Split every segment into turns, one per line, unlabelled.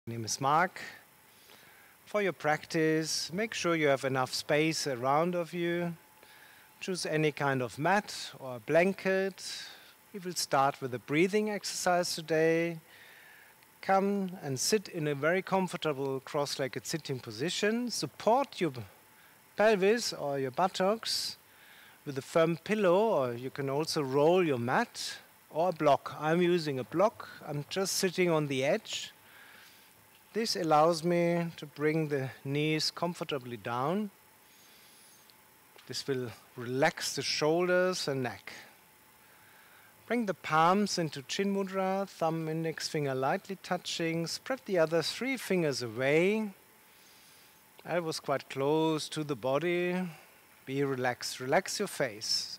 My name is Mark. For your practice, make sure you have enough space around of you. Choose any kind of mat or blanket. We will start with a breathing exercise today. Come and sit in a very comfortable cross-legged sitting position. Support your pelvis or your buttocks with a firm pillow, or you can also roll your mat or a block. I'm using a block. I'm just sitting on the edge. This allows me to bring the knees comfortably down. This will relax the shoulders and neck. Bring the palms into Chin Mudra, thumb, index finger lightly touching. Spread the other 3 fingers away. Elbows quite close to the body. Be relaxed. Relax your face.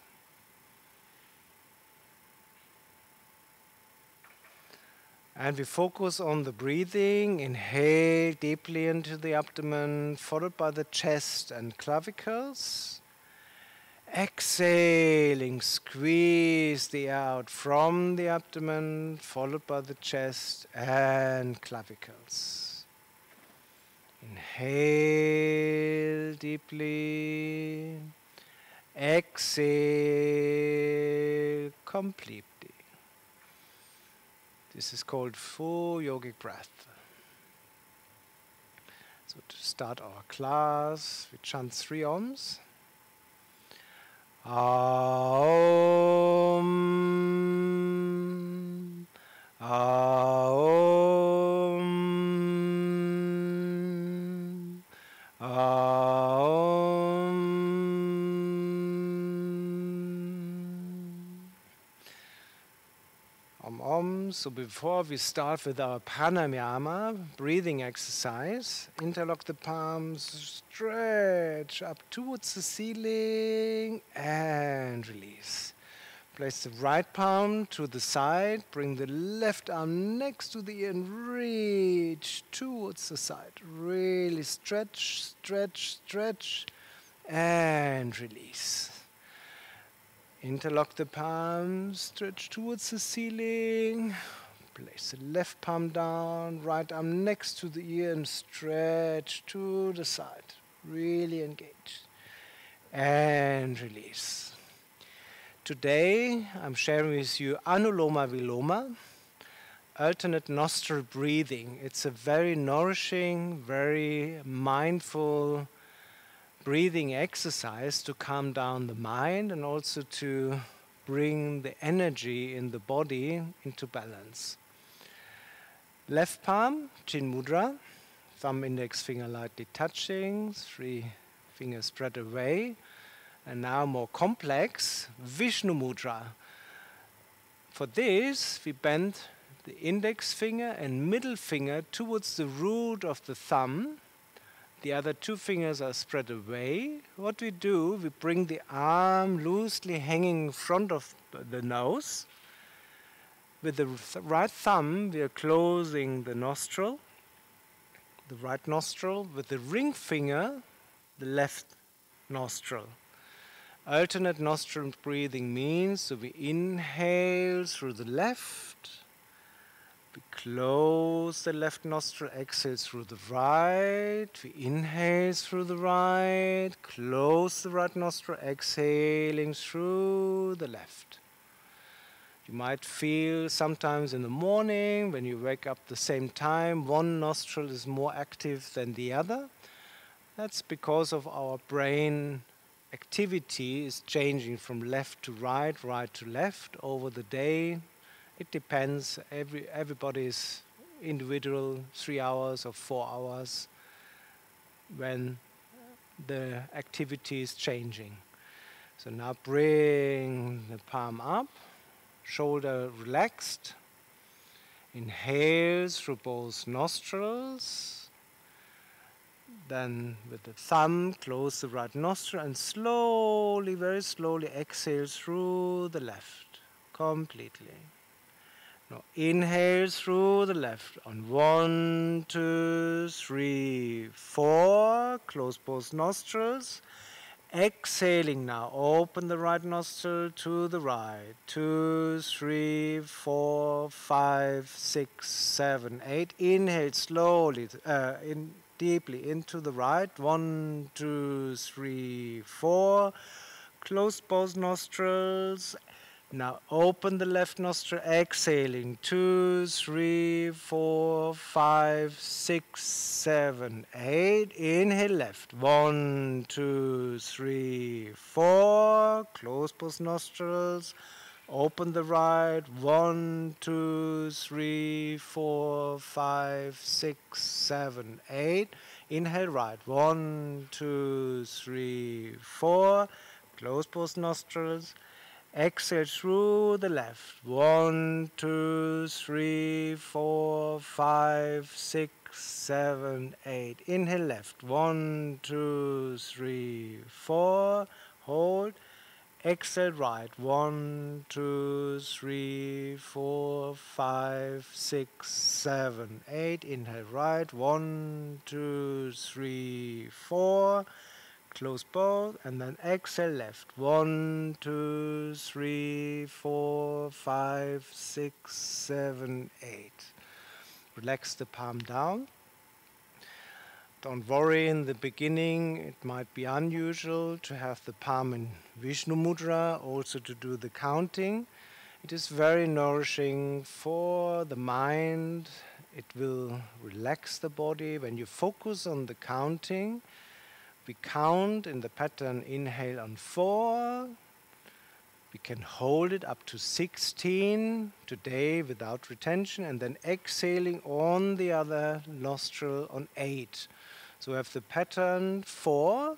And we focus on the breathing. Inhale deeply into the abdomen, followed by the chest and clavicles. Exhaling, squeeze the air out from the abdomen, followed by the chest and clavicles. Inhale deeply. Exhale completely. This is called full yogic breath. So to start our class, we chant 3 Oms. Aum. Aum. Aum. Om. So before we start with our pranayama breathing exercise, interlock the palms, stretch up towards the ceiling and release. Place the right palm to the side, bring the left arm next to the ear and reach towards the side. Really stretch, stretch, stretch and release. Interlock the palms, stretch towards the ceiling. Place the left palm down, right arm next to the ear and stretch to the side. Really engage. And release. Today I'm sharing with you Anuloma Viloma, alternate nostril breathing. It's a very nourishing, very mindful breathing exercise to calm down the mind and also to bring the energy in the body into balance. Left palm, Chin Mudra, thumb, index finger lightly touching, 3 fingers spread away. And now more complex, Vishnu Mudra. For this, we bend the index finger and middle finger towards the root of the thumb. The other 2 fingers are spread away. What we do, we bring the arm loosely hanging in front of the nose. With the right thumb, we are closing the nostril, the right nostril. With the ring finger, the left nostril. Alternate nostril breathing means, so we inhale through the left, we close the left nostril, exhale through the right, we inhale through the right, close the right nostril, exhaling through the left. You might feel sometimes in the morning when you wake up the same time, one nostril is more active than the other. That's because of our brain activity is changing from left to right, right to left over the day. It depends. Everybody's individual, 3 hours or 4 hours when the activity is changing. So now bring the palm up, shoulder relaxed. Inhale through both nostrils. Then with the thumb, close the right nostril and slowly, very slowly exhale through the left, completely. Now inhale through the left on 1, 2, 3, 4. Close both nostrils. Exhaling now, open the right nostril to the right. 2, 3, 4, 5, 6, 7, 8. Inhale slowly, deeply into the right. 1, 2, 3, 4. Close both nostrils. Now open the left nostril, exhaling. 2, 3, 4, 5, 6, 7, 8. Inhale left. 1, 2, 3, 4. Close both nostrils. Open the right. 1, 2, 3, 4, 5, 6, 7, 8. Inhale right. 1, 2, 3, 4. Close both nostrils. Exhale through the left. 1, 2, 3, 4, 5, 6, 7, 8. Inhale left. 1, 2, 3, 4. Hold. Exhale right. 1, 2, 3, 4, 5, 6, 7, 8. Inhale right. 1, 2, 3, 4. Close both and then exhale left. 1, 2, 3, 4, 5, 6, 7, 8. Relax the palm down. Don't worry, in the beginning it might be unusual to have the palm in Vishnu Mudra, also to do the counting. It is very nourishing for the mind. It will relax the body. When you focus on the counting, we count in the pattern inhale on 4. We can hold it up to 16 today without retention, and then exhaling on the other nostril on 8. So we have the pattern 4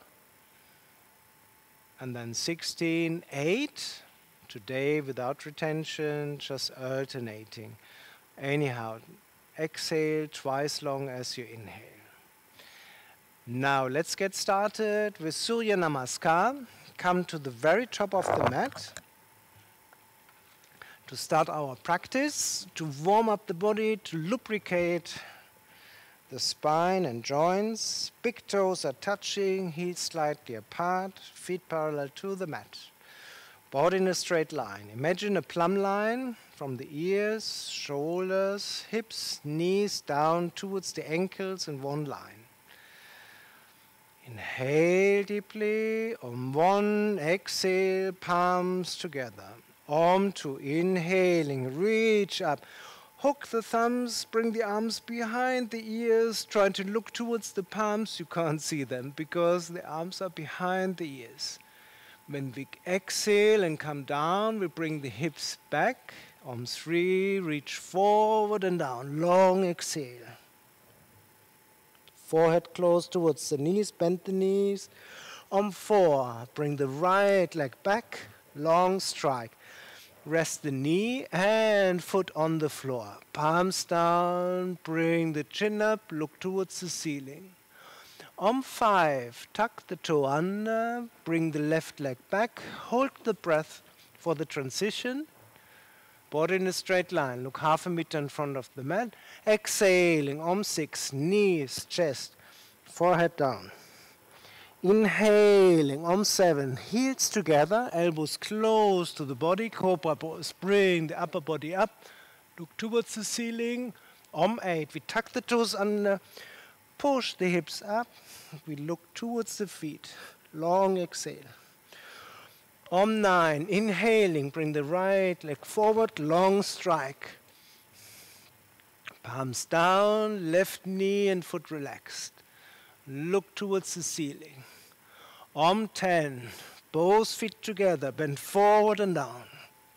and then 16, 8. Today without retention, just alternating. Anyhow, exhale twice long as you inhale. Now let's get started with Surya Namaskar. Come to the very top of the mat to start our practice, to warm up the body, to lubricate the spine and joints. Big toes are touching, heels slightly apart, feet parallel to the mat. Body in a straight line. Imagine a plumb line from the ears, shoulders, hips, knees down towards the ankles in one line. Inhale deeply, Om 1, exhale, palms together. Om 2, inhaling, reach up. Hook the thumbs, bring the arms behind the ears, try to look towards the palms. You can't see them because the arms are behind the ears. When we exhale and come down, we bring the hips back. Om 3, reach forward and down, long exhale. Forehead close towards the knees, bend the knees. Om 4, bring the right leg back, long strike. Rest the knee and foot on the floor. Palms down, bring the chin up, look towards the ceiling. Om 5, tuck the toe under, bring the left leg back, hold the breath for the transition. Body in a straight line, look half a meter in front of the mat. Exhaling, Om 6, knees, chest, forehead down. Inhaling, Om 7, heels together, elbows close to the body, cobra pose. Bring the upper body up, look towards the ceiling. Om 8, we tuck the toes under, push the hips up, we look towards the feet, long exhale. Om 9, inhaling, bring the right leg forward, long strike. Palms down, left knee and foot relaxed. Look towards the ceiling. Om 10, both feet together, bend forward and down.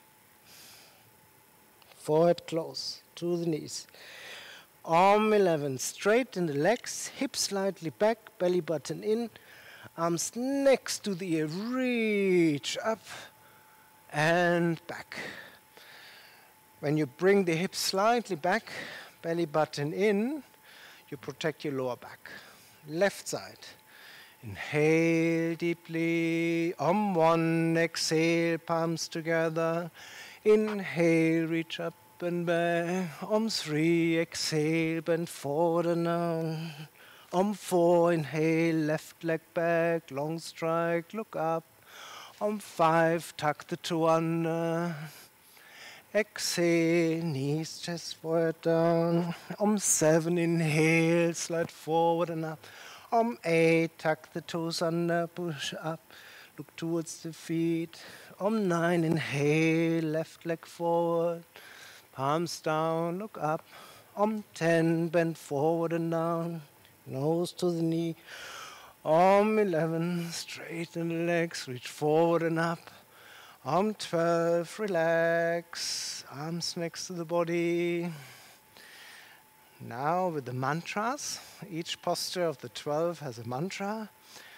Forehead close to the knees. Om 11, straighten the legs, hips slightly back, belly button in. Arms next to the ear, reach up and back. When you bring the hips slightly back, belly button in, you protect your lower back. Left side. Inhale deeply. Om 1, exhale, palms together. Inhale, reach up and back. Om 3, exhale, bend forward and down. On 4, inhale, left leg back, long strike, look up. On 5, tuck the toe under. Exhale, knees, chest, forward, down. On 7, inhale, slide forward and up. On 8, tuck the toes under, push up, look towards the feet. On 9, inhale, left leg forward, palms down, look up. On 10, bend forward and down, nose to the knee. On 11, straighten the legs, reach forward and up. On 12, relax, arms next to the body. Now with the mantras, each posture of the 12 has a mantra.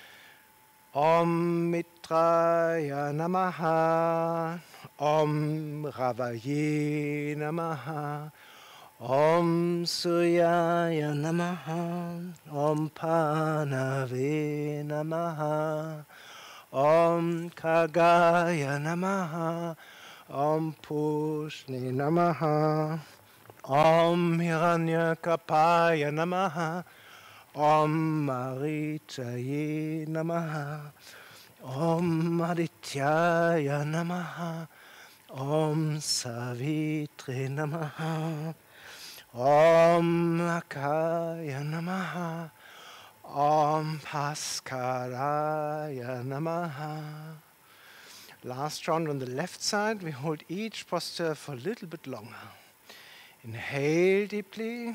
Om Mitraya Namaha, Om Ravaye Namaha, Om Suryaya Namaha, Om Panave Namaha, Om Kagaya Namaha, Om Pushni Namaha, Om Hiranyakapaya Namaha, Om Marichaye Namaha, Om Adityaya Namaha, Om Savitri Namaha, Om Akaya Namaha, Om Bhaskaraya Namaha. Last round on the left side, we hold each posture for a little bit longer. Inhale deeply.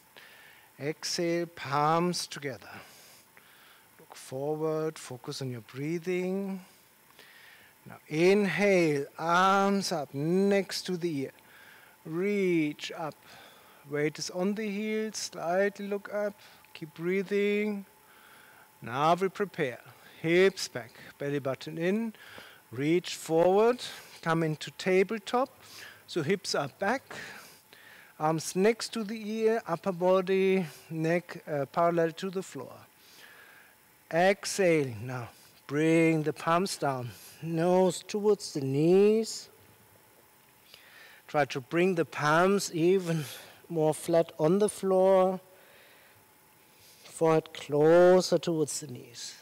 Exhale, palms together. Look forward, focus on your breathing. Now inhale, arms up next to the ear. Reach up. Weight is on the heels, slightly look up. Keep breathing. Now we prepare. Hips back, belly button in. Reach forward, come into tabletop. So hips are back. Arms next to the ear, upper body, neck parallel to the floor. Exhaling now. Bring the palms down. Nose towards the knees. Try to bring the palms even more flat on the floor. Forehead closer towards the knees.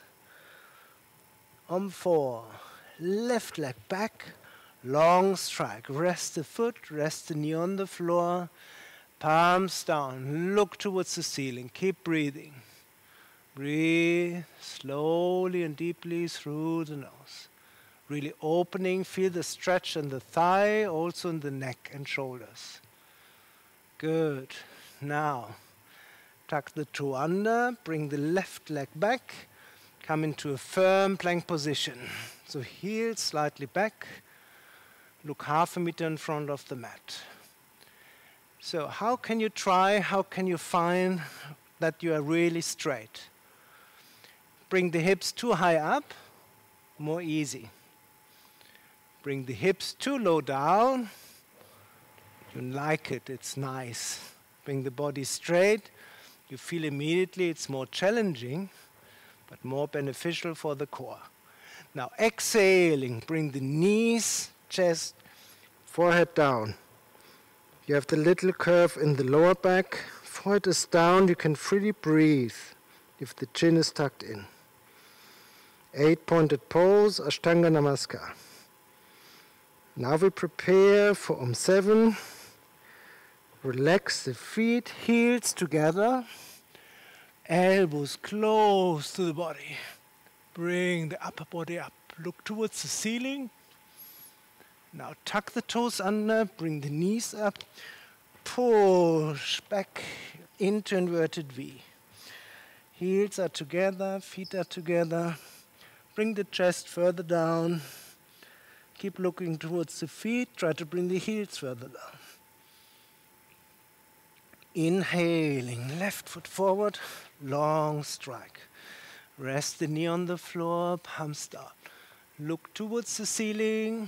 On 4. Left leg back. Long strike. Rest the foot, rest the knee on the floor. Palms down. Look towards the ceiling. Keep breathing. Breathe slowly and deeply through the nose. Really opening. Feel the stretch in the thigh, also in the neck and shoulders. Good. Now, tuck the toe under. Bring the left leg back. Come into a firm plank position. So heels slightly back. Look half a meter in front of the mat. So how can you find that you are really straight? Bring the hips too high up, more easy. Bring the hips too low down. You like it, it's nice. Bring the body straight. You feel immediately it's more challenging, but more beneficial for the core. Now exhaling, bring the knees, chest, forehead down. You have the little curve in the lower back. Forehead is down, you can freely breathe if the chin is tucked in. 8-pointed pose, Ashtanga Namaskar. Now we prepare for Om 7. Relax the feet, heels together, elbows close to the body. Bring the upper body up. Look towards the ceiling. Now tuck the toes under, bring the knees up, push back into inverted V. Heels are together, feet are together. Bring the chest further down. Keep looking towards the feet, try to bring the heels further down. Inhaling, left foot forward, long strike. Rest the knee on the floor, palms down. Look towards the ceiling.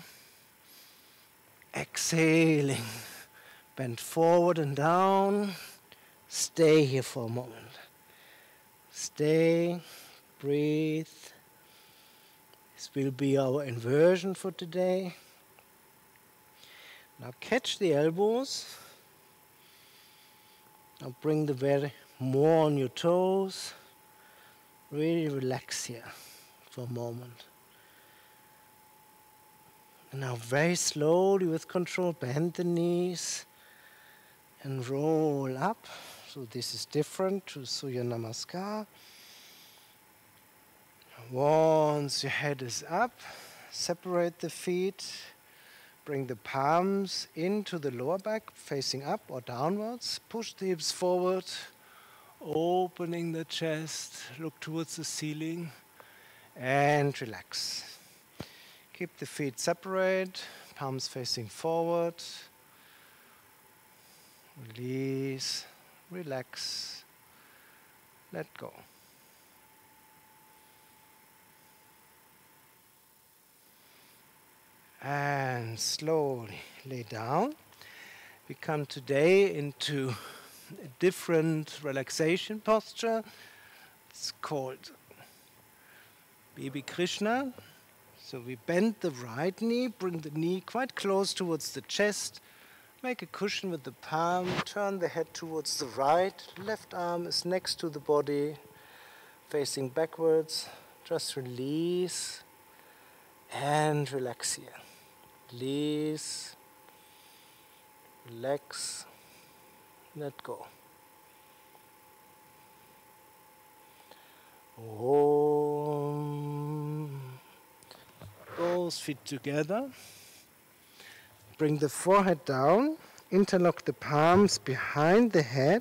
Exhaling, bend forward and down. Stay here for a moment. Stay, breathe. This will be our inversion for today. Now catch the elbows. Now bring the very more on your toes. Really relax here for a moment. And now very slowly with control, bend the knees and roll up. So this is different to Surya Namaskar. Once your head is up, separate the feet, bring the palms into the lower back, facing up or downwards. Push the hips forward, opening the chest, look towards the ceiling, and relax. Keep the feet separate, palms facing forward. Release, relax, let go. And slowly lay down. We come today into a different relaxation posture. It's called Baby Krishna. So we bend the right knee, bring the knee quite close towards the chest. Make a cushion with the palm, turn the head towards the right. Left arm is next to the body, facing backwards. Just release and relax here. Release, relax, let go. Om. Both feet together. Bring the forehead down. Interlock the palms behind the head.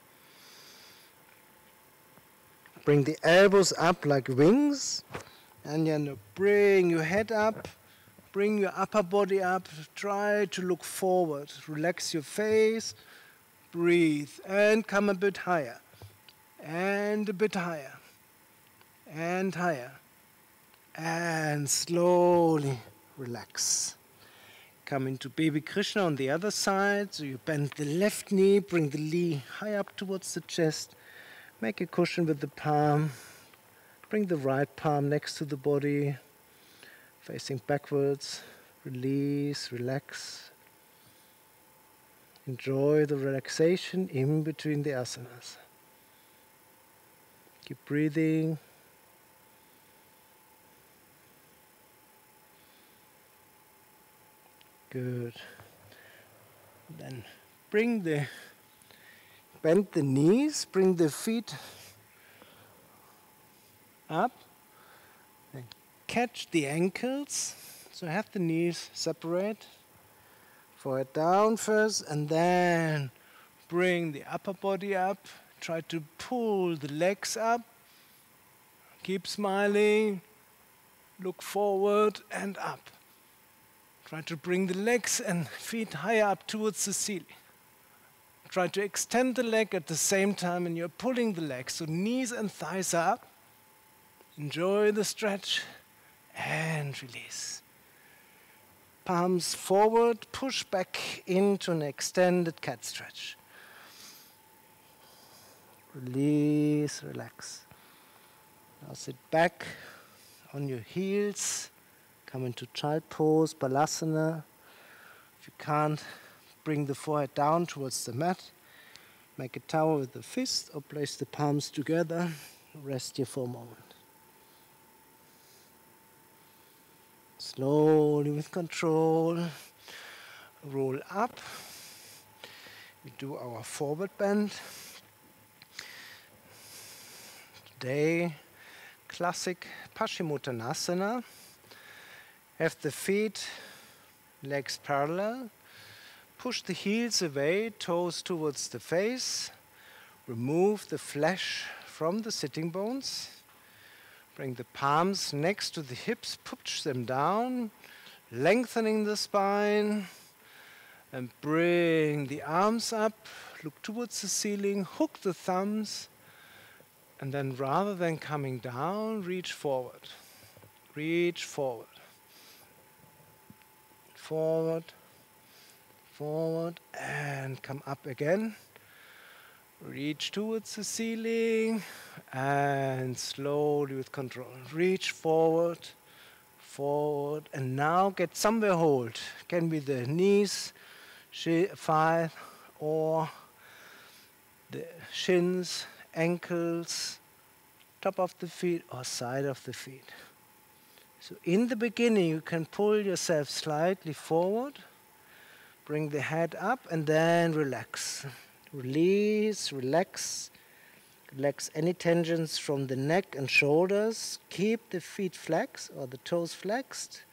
Bring the elbows up like wings. And then bring your head up. Bring your upper body up. Try to look forward. Relax your face. Breathe. And come a bit higher. And a bit higher. And higher. And slowly relax. Come into Baby Krishna on the other side. So you bend the left knee. Bring the knee high up towards the chest. Make a cushion with the palm. Bring the right palm next to the body. Facing backwards, release, relax. Enjoy the relaxation in between the asanas. Keep breathing. Good. Then bend the knees, bring the feet up. Catch the ankles, so have the knees separate. Forehead down first, and then bring the upper body up. Try to pull the legs up. Keep smiling. Look forward and up. Try to bring the legs and feet higher up towards the ceiling. Try to extend the leg at the same time, and you're pulling the legs, so knees and thighs are up. Enjoy the stretch. And release. Palms forward, push back into an extended cat stretch. Release, relax. Now sit back on your heels. Come into child pose, balasana. If you can't, bring the forehead down towards the mat. Make a tower with the fist or place the palms together. Rest here for a moment. Slowly with control, roll up. We do our forward bend. Today, classic Paschimottanasana. Have the feet, legs parallel. Push the heels away, toes towards the face. Remove the flesh from the sitting bones. Bring the palms next to the hips, push them down, lengthening the spine, and bring the arms up, look towards the ceiling, hook the thumbs, and then rather than coming down, reach forward. Reach forward. Forward, forward, and come up again. Reach towards the ceiling and slowly with control. Reach forward, forward, and now get somewhere hold. Can be the knees, thigh, or the shins, ankles, top of the feet or side of the feet. So in the beginning you can pull yourself slightly forward, bring the head up and then relax. Release, relax. Relax any tensions from the neck and shoulders. Keep the feet flexed or the toes flexed.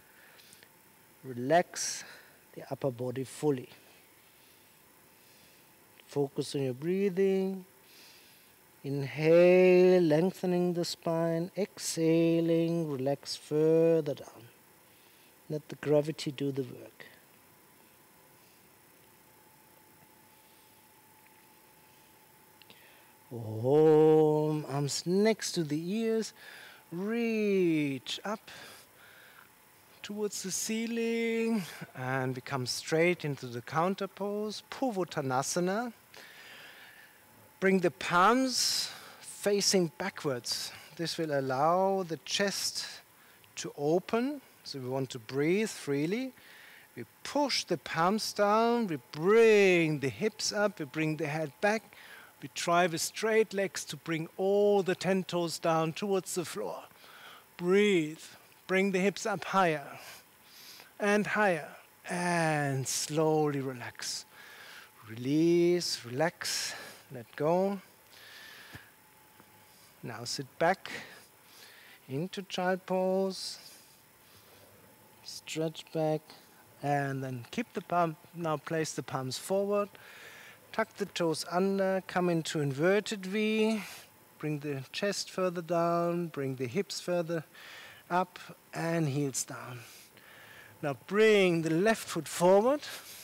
Relax the upper body fully. Focus on your breathing. Inhale, lengthening the spine. Exhaling, relax further down. Let the gravity do the work. Om, arms next to the ears, reach up towards the ceiling and become straight into the counter pose, Purvottanasana. Bring the palms facing backwards. This will allow the chest to open, so we want to breathe freely. We push the palms down, we bring the hips up, we bring the head back. We try with straight legs to bring all the 10 toes down towards the floor. Breathe. Bring the hips up higher and higher. And slowly relax. Release, relax, let go. Now sit back into child pose. Stretch back. And then keep the palm. Now place the palms forward. Tuck the toes under, come into inverted V, bring the chest further down, bring the hips further up and heels down. Now bring the left foot forward,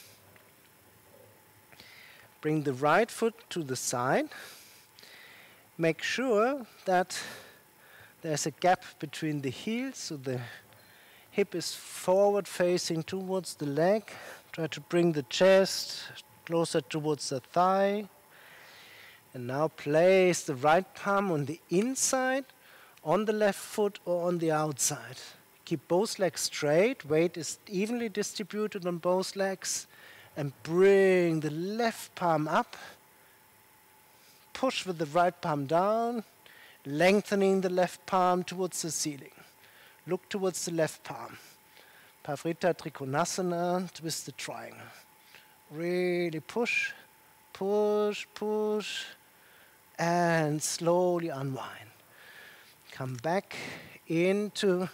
bring the right foot to the side. Make sure that there's a gap between the heels, so the hip is forward facing towards the leg. Try to bring the chest closer towards the thigh. And now place the right palm on the inside, on the left foot or on the outside. Keep both legs straight, weight is evenly distributed on both legs. And bring the left palm up. Push with the right palm down, lengthening the left palm towards the ceiling. Look towards the left palm. Parivrtta Trikonasana, twist the triangle. Really push, push, push, and slowly unwind. Come back into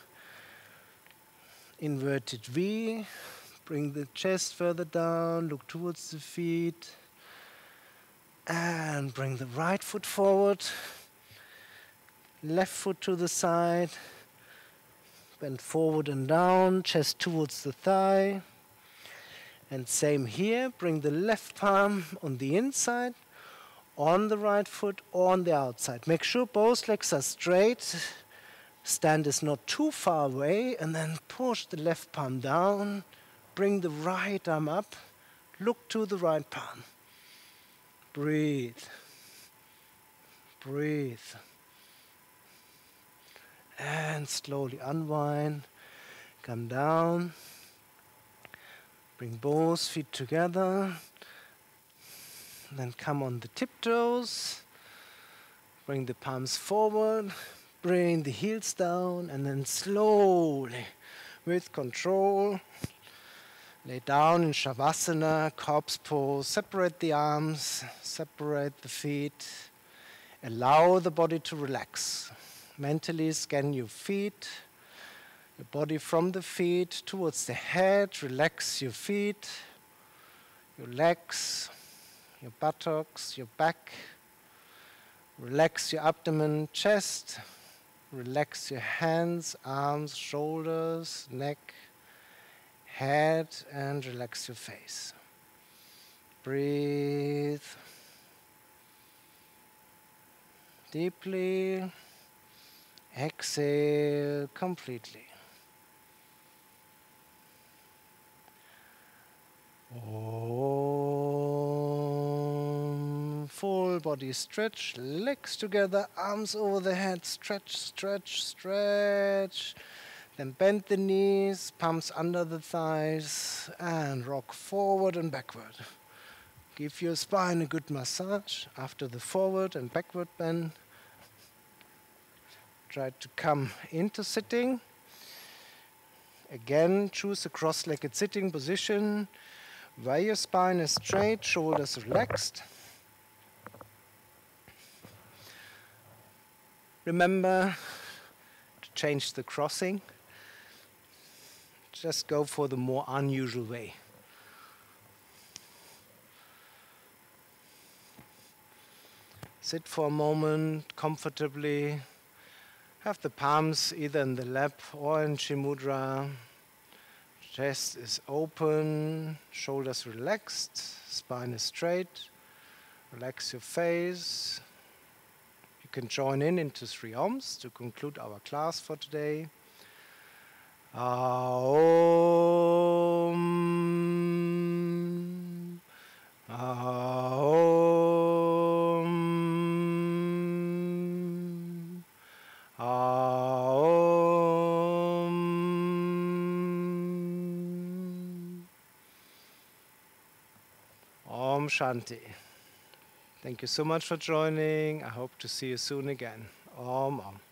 inverted V. Bring the chest further down, look towards the feet. And bring the right foot forward. Left foot to the side. Bend forward and down, chest towards the thigh. And same here, bring the left palm on the inside, on the right foot or on the outside. Make sure both legs are straight, stand is not too far away, and then push the left palm down, bring the right arm up, look to the right palm. Breathe, breathe. And slowly unwind, come down. Bring both feet together, then come on the tiptoes, bring the palms forward, bring the heels down, and then slowly, with control, lay down in Shavasana, corpse pose, separate the arms, separate the feet, allow the body to relax. Mentally scan your feet, your body from the feet towards the head. Relax your feet, your legs, your buttocks, your back. Relax your abdomen, chest. Relax your hands, arms, shoulders, neck, head, and relax your face. Breathe deeply. Exhale completely. Om. Full body stretch, legs together, arms over the head, stretch, stretch, stretch. Then bend the knees, palms under the thighs, and rock forward and backward. Give your spine a good massage after the forward and backward bend. Try to come into sitting. Again, choose a cross-legged sitting position where your spine is straight, shoulders relaxed. Remember to change the crossing. Just go for the more unusual way. Sit for a moment comfortably. Have the palms either in the lap or in Chin Mudra. Chest is open, shoulders relaxed, spine is straight. Relax your face. You can join in into 3 Oms to conclude our class for today. Aum. Aum. Aum. Om Shanti. Thank you so much for joining. I hope to see you soon again. Om Om.